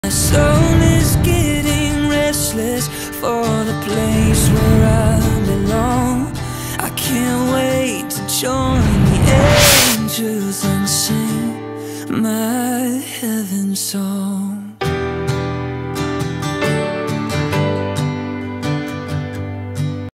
My soul is getting restless for the place